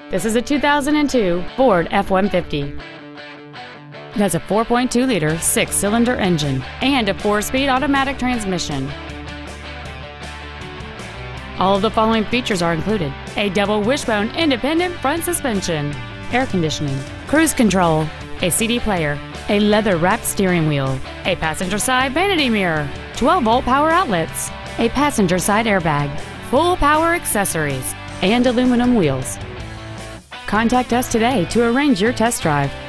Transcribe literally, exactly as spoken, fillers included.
This is a two thousand two Ford F one fifty. It has a four point two liter six-cylinder engine and a four-speed automatic transmission. All of the following features are included: a double wishbone independent front suspension, air conditioning, cruise control, a C D player, a leather-wrapped steering wheel, a passenger side vanity mirror, twelve volt power outlets, a passenger side airbag, full power accessories, and aluminum wheels. Contact us today to arrange your test drive.